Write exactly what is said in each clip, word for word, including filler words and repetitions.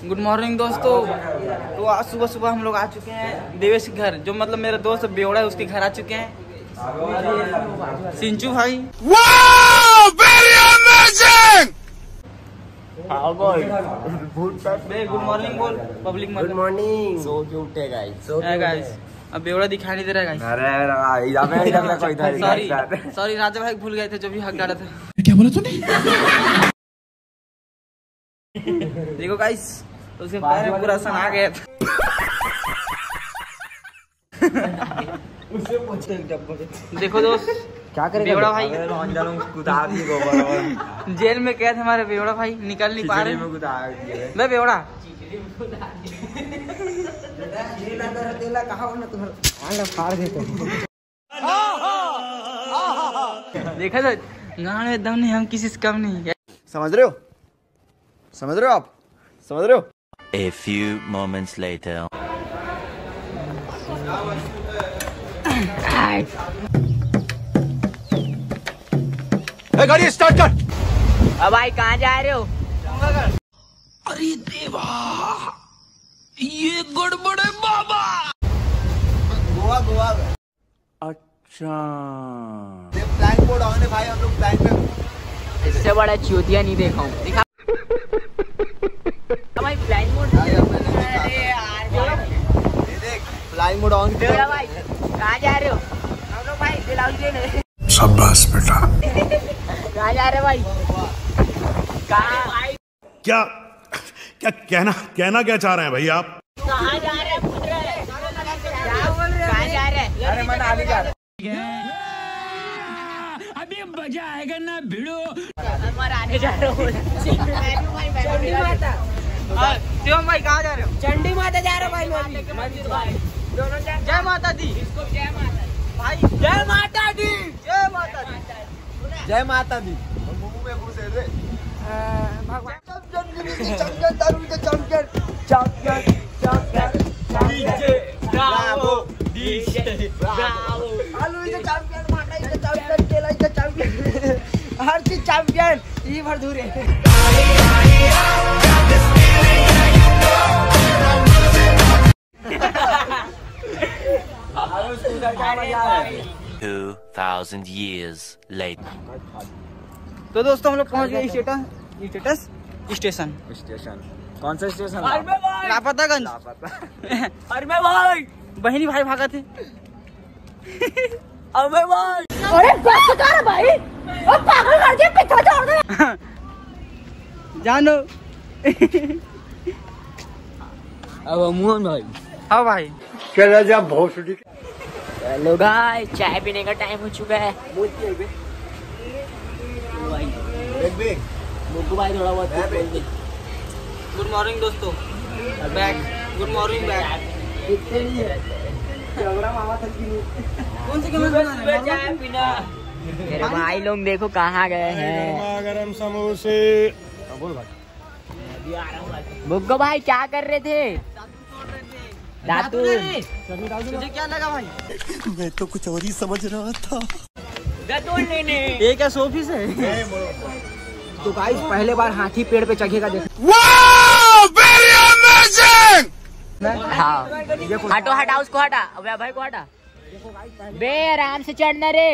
Good morning दोस्तों। तो आज सुबह सुबह हम लोग आ चुके हैं देवेश के घर, जो मतलब मेरा दोस्त बेवड़ा है उसके घर आ चुके हैं। सिंचू भाई गुड मॉर्निंग बोल पब्लिक। Good morning. सो के उठे गाइस। गाइस अब बेवड़ा दिखाई नहीं दे रहा गाइस। सॉरी सॉरी राजा भाई भूल गए थे जो भी हक डाला था। क्या बोला तूने? देखो गाइस उसके पैर में पूरा सन आ गया था। देखो दोस्त क्या करेगा बेवड़ा भाई। जेल में कैद हमारे बेवड़ा भाई, निकल नहीं पा रहे। मैं बेवड़ा देखा था गाँव में दम नहीं, हम किसी से कम नहीं। समझ रहे हो समझ रहे हो आप समझ रहे हो। A few moments later. ए, गाड़ी स्टार्ट कर। अब भाई कहाँ जा रहे हो? अरे देवा ये गड़बड़ है बाबा। गोवा गोवा। अच्छा फ्लाइंग मोड ऑन है भाई, हम लोग फ्लाइंग पे। इससे बड़ा चूतिया नहीं देखा हूँ। दिखा भाई फ्लाइंग मोड। अरे यार देख फ्लाइंग मोड ऑन। बेवड़ा भाई कहाँ जा रहे हो? हम लोग भाई दिलाउस देने। शाबाश बेटा। कहाँ जा रहे भाई? कहाँ क्या क्या कहना कहना क्या चाह रहे हैं भाई आप? कहाँ जा रहे हैं? पूछ रहे हैं। क्या बोल रहे हैं? कहाँ जा रहे हैं? अरे मैं आगे जा रहा हूँ। अभी मजा आएगा ना भिड़ो। हमारे आने जा रहे हो। चंडी माता। शिवम भाई कहाँ जा रहे हो? चंडी माता जा रहे हो भाई। दोनों जय माता दी। जय माता भाई जय माता दी। जय माता दी। जय माता दी। मुंह में घुस है रे। भगवान चैंपियन दारू के champion champion champion DJ Bravo DJ Bravo. आलू इज चैंपियन, माटा इज चैंपियन, केला इज चैंपियन, हर चीज चैंपियन। ये भर धूरे। Two thousand years later. तो दोस्तों हम लोग पहुंच गए स्टेटस स्टेटस स्टेशन। स्टेशन कौन सा स्टेशन? लापतागंज। अरे मैं भाई बहनी भाई भागा थे। अबे भाई अरे बस कर भाई, अब पागल कर दिया, पीछे छोड़ दे। जानो। अब मोहन भाई। हाँ भाई चला जा भोसड़ी। हेलो गाइस, चाय पीने का टाइम हो चुका है। मुक्कू भाई थोड़ा बहुत गुड मॉर्निंग दोस्तों। Back good morning back. कौन सी कैमरा? चाय पीना। मेरे भाई लोग देखो कहाँ गए हैं। गरम समोसे। बोल भाई। मुक्कू भाई क्या कर रहे थे? दातुन। तुझे क्या लगा भाई? मैं तो कुछ और ही समझ रहा था। दातुन लेने। ये क्या सोफिस है? तो गाइस पहले बार हाथी पेड़ पे चढ़ेगा। देखो हाँ हटो, हटा उसको, हटा। अबे भाई को हटा। बे आराम से चढ़ना रे।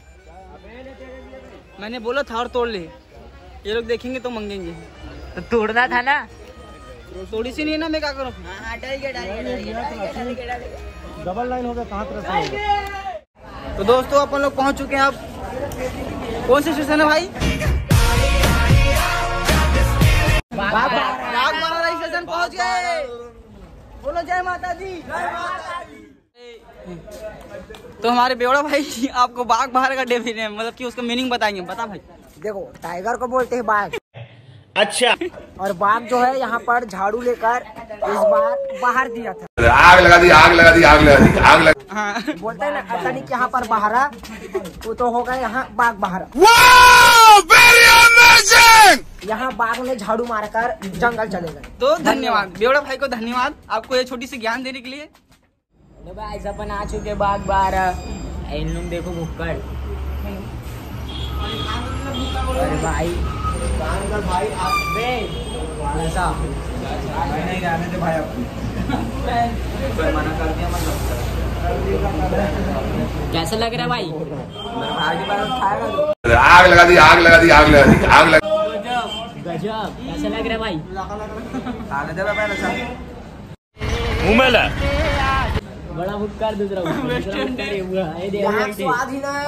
मैंने बोला था और तोड़ ले। ये लोग देखेंगे तो मंगेंगे। तो तोड़ना था ना। थोड़ी सी नहीं है ना, मैं क्या करूँ? डबल लाइन हो गया कहाँ तरफ। तो दोस्तों अपन लोग पहुंच चुके हैं। अब कौन सा स्टेशन है भाई? बागबाड़ा स्टेशन पहुंच गए। बोलो जय माता दी। तो हमारे बेवड़ा भाई आपको बाघ बाहर का डेफिनेशन मतलब कि उसका मीनिंग बताएंगे। बता भाई। देखो टाइगर को बोलते हैं बाघ। अच्छा। और बाघ जो है यहाँ पर झाड़ू लेकर इस बार बाहर दिया था। आग लगा दी आग लगा दी आग लगा दी आग लगा। हाँ। बोलते हैं ना ऐसा नहीं कि यहाँ पर बहारा, वो तो होगा यहाँ बाघ बहारा। यहाँ बाघ ने झाड़ू मारकर जंगल चले गए। तो धन्यवाद बेवड़ा भाई को, धन्यवाद आपको ये छोटी सी ज्ञान देने के लिए। भाई अपन आ चुके बाघ बारह। इन लोग देखो भुक्कड़। अरे भाई भाई नहीं रहने दे भाई आपको मना कर दिया मतलब। कैसा लग रहा है भाई? मेरे भाई के पास खाएगा आग लगा दी आग लगा दी आग लगा दी आग लगा गजब। कैसा लग रहा है भाई? खाने दे पहले अच्छा मुंह में ला बड़ा भुक्कार दूसरा स्वाद ही ना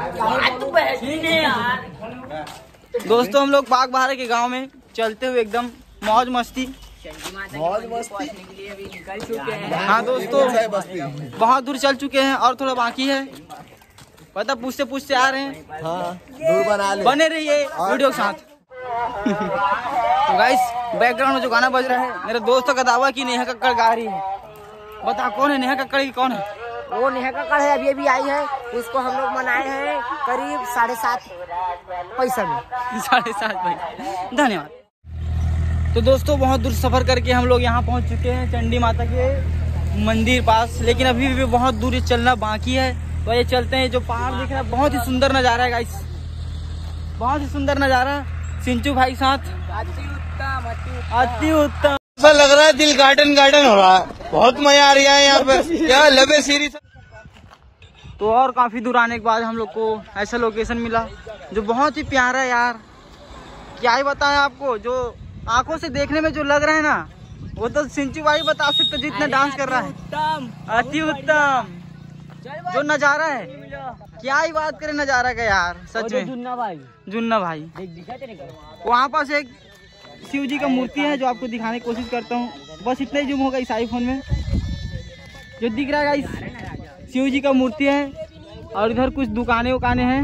यार। दोस्तों हम लोग बाग बहारे के गांव में चलते हुए एकदम मौज मस्ती मौज मस्ती निकल चुके हैं। हाँ दोस्तों बहुत दूर चल चुके हैं और थोड़ा बाकी है, पता पूछते पूछते आ रहे हैं। हाँ दूर बना ले। बने रहिए वीडियो के साथ। तो गाइस बैकग्राउंड में जो गाना बज रहा है मेरे दोस्तों का दावा की नेहा कक्कड़ गा रही है। बता कौन है नेहा कक्कड़ की? कौन है वो? नेहा कक्कड़ है, अभी अभी आई है। उसको हम लोग मनाए हैं करीब साढ़े सात पैसा में। साढ़े सात भाई, धन्यवाद। तो दोस्तों बहुत दूर सफर करके हम लोग यहाँ पहुँच चुके हैं चंडी माता के मंदिर पास, लेकिन अभी भी बहुत दूर चलना बाकी है। तो ये चलते हैं। जो पहाड़ दिख रहा है बहुत ही सुंदर नज़ारा है गाइस, बहुत ही सुंदर नज़ारा। सिंचू भाई साथ अति उत्तम। ऐसा लग रहा है दिल गार्डन गार्डन हो रहा है, बहुत मजा आ रहा है यहाँ पे। क्या लबे सीरीज। तो और काफी दूर आने के बाद हम लोग को ऐसा लोकेशन मिला जो बहुत ही प्यारा है यार। क्या ही बताएं आपको, जो आंखों से देखने में जो लग रहा है ना वो तो सिंचू भाई बता सकते जितना डांस कर रहा है। अति उत्तम जो नजारा है, क्या ही बात करें नजारा का यार सच में। जुन्ना भाई जुन्ना भाई वहाँ पास एक शिव जी का मूर्ति है जो आपको दिखाने की कोशिश करता हूँ। बस इतना ही जूम होगा इस आईफोन में। जो दिख रहा है इस शिव जी का मूर्ति है और इधर कुछ दुकानें उकाने हैं।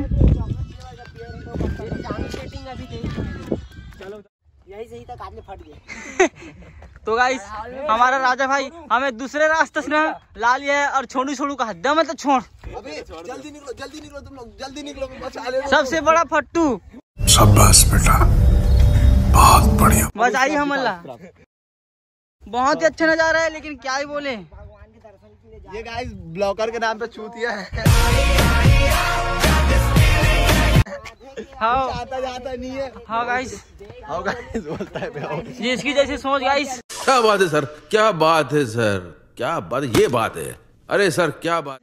यही सही तक आदमी फट गए। तो गाइस हमारा राजा भाई हमें दूसरे रास्ते से ना ला लिया है और छोड़ू छोड़ू का हद्दा मतलब छोड़। अबे जल्दी निकलो जल्दी निकलो तुम लोग, जल्दी निकलो बचा ले। सबसे बड़ा फट्टू शाबाश बेटा, बहुत बढ़िया। बचाई हम अल्लाह। बहुत ही अच्छा नजारा है, लेकिन क्या ही बोले। ये गाइस ब्लॉकर के नाम पे चूतिया है। हाँ आता जाता नहीं है। हाँ गाइस, हाँ गाइस बोलता है ये इसकी जैसी सोच गाइस। क्या बात है सर, क्या बात है सर, क्या बात, ये बात है। अरे सर क्या बात।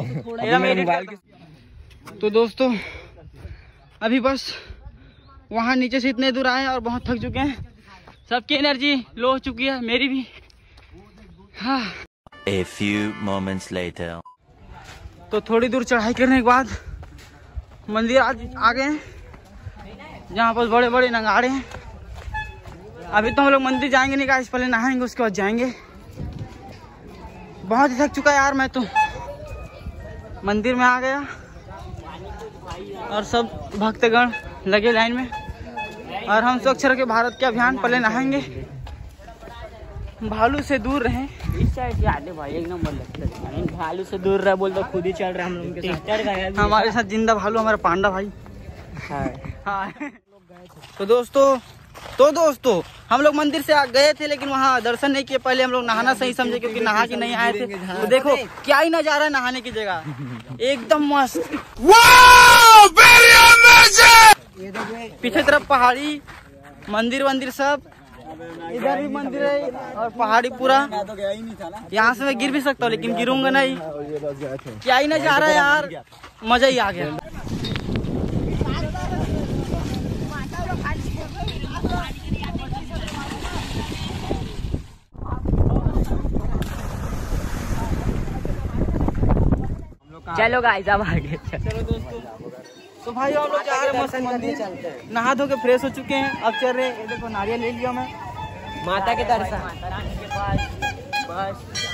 तो दोस्तों अभी बस वहाँ नीचे से इतने दूर आए और बहुत थक चुके हैं। सबकी एनर्जी लो हो चुकी है, मेरी भी। हाँ। A few moments later. तो थोड़ी दूर चढ़ाई करने के बाद मंदिर आज आ गए हैं जहाँ पर बड़े बड़े नगाड़े हैं। अभी तो हम लोग मंदिर जाएंगे नहीं गाइस, पहले नहाएंगे उसके बाद जाएंगे। बहुत ही थक चुका यार मैं तो। मंदिर में आ गया और सब भक्तगण लगे लाइन में और हम स्वच्छ रखे भारत के अभियान। पहले नहाएंगे, भालू से दूर रहें। इस साइड से आते भाई एक नंबर लगता है। भालू से दूर रहे बोल तो खुद ही चल रहा है हम लोग के साथ। हमारे साथ जिंदा भालू हमारा पांडा भाई। हाँ। तो दोस्तों तो दोस्तों हम लोग मंदिर से गए थे, लेकिन वहाँ दर्शन नहीं किए। पहले हम लोग नहाना सही समझे क्योंकि नहा के नहीं आए थे। तो देखो क्या ही नजारा है नहाने की जगह, एकदम मस्त। पीछे तरफ पहाड़ी, मंदिर वंदिर सब, इधर भी मंदिर है और पहाड़ी पूरा। यहाँ से मैं गिर भी सकता हूँ लेकिन गिरूंगा नहीं। क्या ही नजारा है यार, मजा ही आ गया। चलो गाइस अब आगे चलो दोस्तों, तो भाई हम लोग जा रहे हैं मस्त मंदिर, नहा धो के फ्रेश हो चुके हैं। अब चल रहे हैं, देखो नारियल ले लिया मैं माता के दर्शन। माता रानी के पास बस।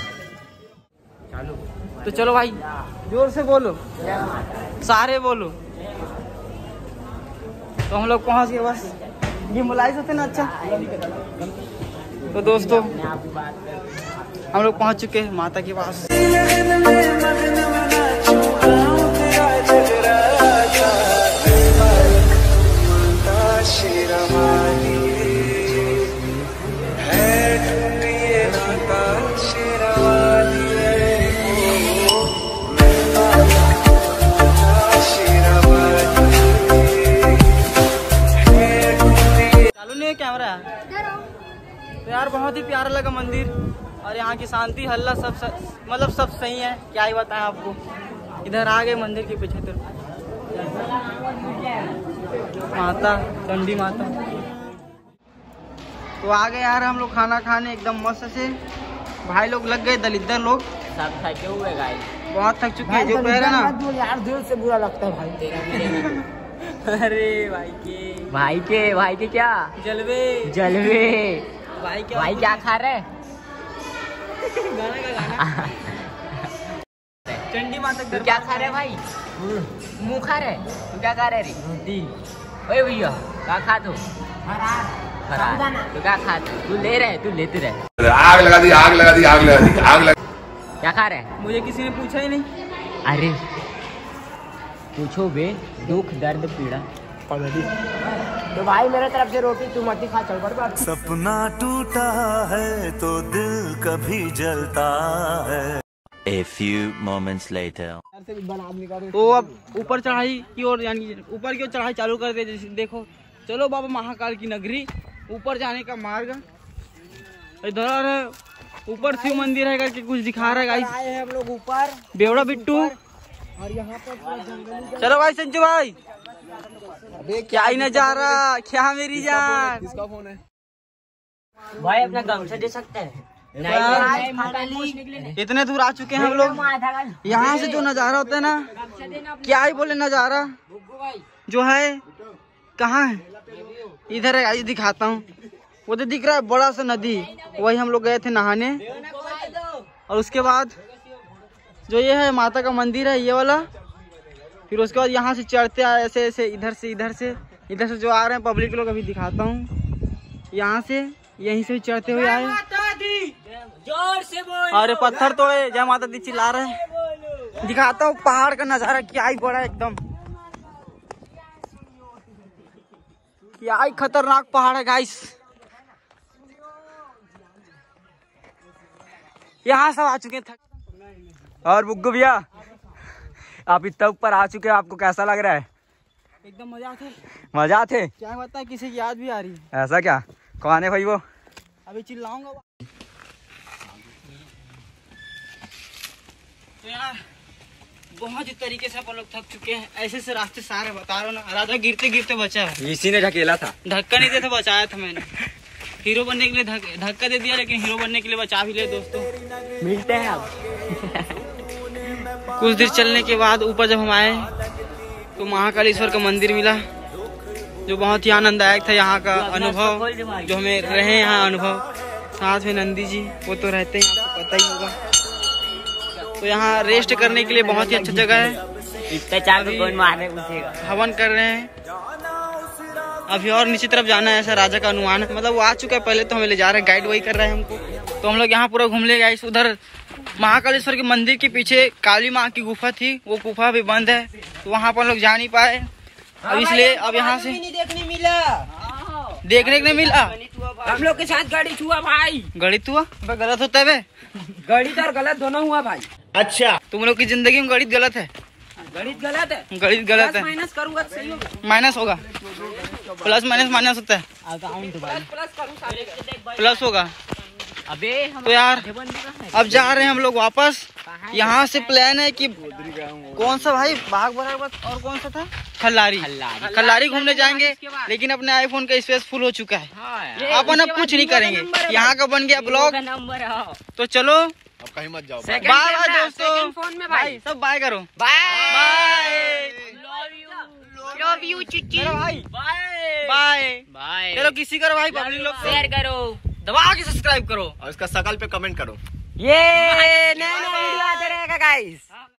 तो चलो भाई जोर से बोलो, सारे बोलो। तो हम लोग पहुंच गए, बस गिम्बलाइज होते ना अच्छा। तो दोस्तों हम लोग पहुंच चुके हैं माता के पास। चालू नहीं है कैमरा तो यार, बहुत बहुत ही प्यारा लगा मंदिर, और यहाँ की शांति हल्ला सब मतलब सब सही है, क्या ही बताएं आपको। इधर आ गए मंदिर के पीछे तरफ, माता चंडी माता। तो आ गए यार हम लोग खाना खाने एकदम मस्त से। भाई लोग लग गए दलिद्दर लोग, सब थके हुए गाइस, बहुत थक चुके हैं। जो कह रहे ना यार दिल से बुरा लगता है भाई। अरे भाई के भाई के भाई के क्या जलवे जलवे भाई क्या भाई क्या खा रहे? गाना का गाना चंडी माता तू क्या खा रहे भाई? मुँह खा रहे? तू क्या खा रहे रे? रोटी। ओए भैया क्या खा तू? फरार। तू क्या खा तू? तू ले रहे तू लेते रहे। आग लगा दी आग लगा दी आग लगा दी आग लगा। क्या खा रहे? मुझे किसी ने पूछा ही नहीं। अरे पूछो बे, दुख दर्द पीड़ा। तो भाई मेरे तरफ से रोटी तू मत ही खा, चल बर्बाद। सपना टूटा है तो दिल कभी जलता है। A few moments later. तो अब ऊपर चढ़ाई की ओर, यानी ऊपर की ओर चढ़ाई चालू कर दे। जैसे देखो, चलो बाबा महाकाल की नगरी, ऊपर जाने का मार्ग इधर है। ऊपर शिव मंदिर है करके कुछ दिखा रहा है गाइस। आए हैं हम लोग ऊपर, बेवड़ा बिट्टू, और यहाँ पर पूरा जंगली। चलो भाई संजू भाई, क्या ही नजारा, क्या मेरी जान। किसका फोन है भाई? अपना गमछा दे सकते हैं? इतने दूर आ चुके हैं हम लोग। यहाँ से जो नजारा होता है ना, क्या ही बोले नजारा जो है। कहाँ है? इधर है, दिखाता हूँ। वो तो दिख रहा है बड़ा सा नदी, वही हम लोग गए थे नहाने। और उसके बाद जो ये है माता का मंदिर है, ये वाला। फिर उसके बाद यहाँ से चढ़ते आए ऐसे ऐसे, इधर से इधर से इधर से जो आ रहे हैं पब्लिक लोग, अभी दिखाता हूँ। यहाँ से यहीं से चढ़ते हुए आए। जोर से बोल। अरे पत्थर तोड़े, जय माता दी चिल्ला रहे हैं। दिखाता हूँ पहाड़ का नजारा, क्या ही बड़ा एकदम, क्या ही खतरनाक पहाड़ है गाइस। यहाँ सब आ चुके थे। और बुग्गू भैया, आप इतना ऊपर आ चुके हैं, आपको कैसा लग रहा है? एकदम मजा थे। मजा थे? क्या बताए, किसी की याद भी आ रही है। ऐसा क्या? कौन है भाई वो? अभी चिल्लाऊंगा। तो यार बहुत ही तरीके से अपन लोग थक चुके हैं। ऐसे से रास्ते सारे बता रहा हूँ ना, राजा गिरते गिरते बचा है। इसी ने ढकेला था, धक्का नहीं देता, बचाया था मैंने। हीरो बनने के लिए धक्का दे दिया, लेकिन हीरो बनने के लिए बचा भी ले दोस्तों। मिलते हैं अब। कुछ देर चलने के बाद ऊपर जब हम आए तो महाकालेश्वर का मंदिर मिला, जो बहुत ही आनंददायक था। यहाँ का अनुभव जो हमें रहे यहाँ अनुभव, साथ में नंदी जी वो तो रहते हैं, आपको पता ही होगा। तो यहाँ रेस्ट करने के लिए बहुत ही अच्छा जगह है। इतने चार कौन मारने पूछेगा। हवन कर रहे हैं अभी, और नीचे तरफ जाना है ऐसा राजा का अनुमान है। मतलब वो आ चुका है पहले, तो हमें ले जा रहा है, गाइड वही कर रहा है हमको। तो हम लोग यहाँ पूरा घूम ले गए। उधर महाकालेश्वर के मंदिर के पीछे काली माँ की गुफा थी, वो गुफा भी बंद है, तो वहाँ पर लोग जा नहीं पाए। अब इसलिए अब यहाँ से देखने मिला, देखने को नहीं मिला। हम लोग के साथ गणित हुआ भाई। गणित हुआ? गलत होता है बे, गणित और गलत दोनों हुआ भाई। अच्छा, तुम लोग की जिंदगी में गणित गलत है? गणित गलत है, गणित गलत है। माइनस करूंगा तो सही होगा। माइनस होगा, प्लस माइनस माइनस होता है, प्लस होगा। अबे तो यार अब जा रहे हैं हम लोग वापस। यहाँ से प्लान है कि कौन सा भाई, बाघ बराबर और कौन सा था, खल्लारी खल्लारी घूमने जाएंगे। लेकिन अपने आईफोन का स्पेस फुल हो चुका है, अपन अब कुछ नहीं करेंगे। यहाँ का बन गया ब्लॉग, तो चलो अब कहीं मत जाओ। बाय बाय दोस्तों, फोन में भाई सब बाय करो। बाय लव यू चिच्ची भाई, बाय बाय। चलो किसी करो भाई, पब्लिक लोग शेयर करो, दबा के सब्सक्राइब करो और इसका शकल पे कमेंट करो। ये नया नया वीडियो आते रहेगा गाइस।